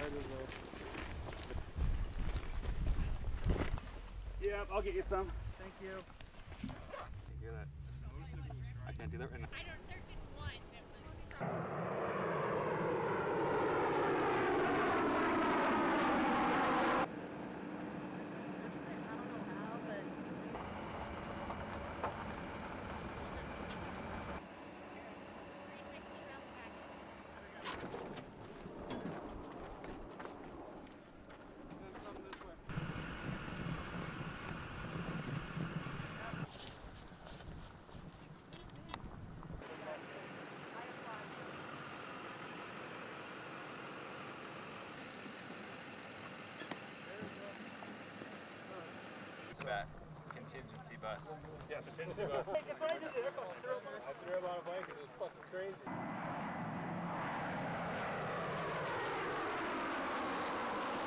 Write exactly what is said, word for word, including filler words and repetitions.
Yeah, I'll get you some. Thank you. You hear that? I can't do that right now. I don't, there's just one. What'd you say? I don't know how, but... three sixty around the packet. Send some this way. That contingency bus. Yes. Contingency bus. Hey, just right into the aircraft.